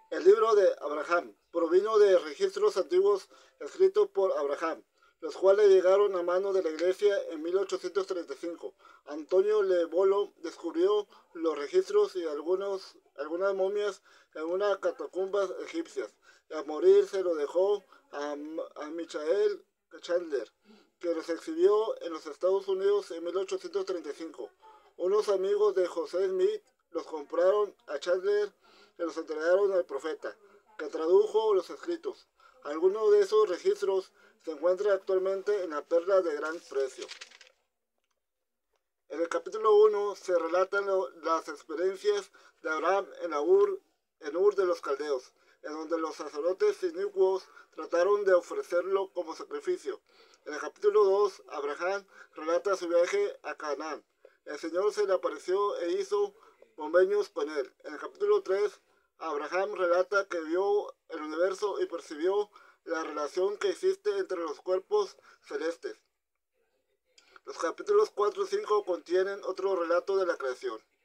El libro de Abraham provino de registros antiguos escritos por Abraham, los cuales llegaron a mano de la iglesia en 1835. Antonio Lebolo descubrió los registros y algunas momias en unas catacumbas egipcias. Y al morir se lo dejó a Michael Chandler, que los exhibió en los Estados Unidos en 1835. Unos amigos de José Smith los compraron a Chandler y los entregaron al profeta, que tradujo los escritos. Algunos de esos registros se encuentran actualmente en la perla de gran precio. En el capítulo 1 se relatan las experiencias de Abraham en Ur de los Caldeos, en donde los sacerdotes inicuos trataron de ofrecerlo como sacrificio. En el capítulo 2, Abraham relata su viaje a Canaán. El Señor se le apareció e hizo convenios con él. En el capítulo 3, Abraham relata que vio el universo y percibió la relación que existe entre los cuerpos celestes. Los capítulos 4 y 5 contienen otro relato de la creación.